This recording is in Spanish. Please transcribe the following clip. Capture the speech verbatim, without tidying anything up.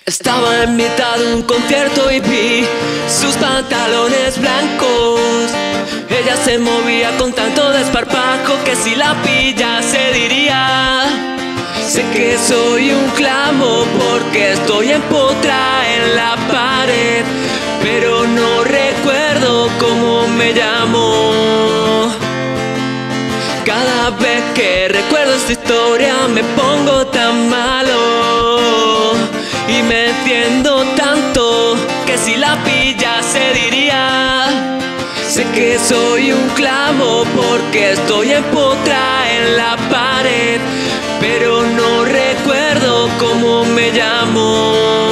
Estaba en mitad de un concierto y vi sus pantalones blancos. Ella se movía con tanto desparpajo que si la pillase diría: sé que soy un clamo porque estoy en potra en la pared, pero no recuerdo cómo me llamo. Cada vez que recuerdo esta historia me pongo tan malo y me enciendo tanto que si la pillase diría: sé que soy un clavo porque estoy en potra en la pared, pero no recuerdo cómo me llamo.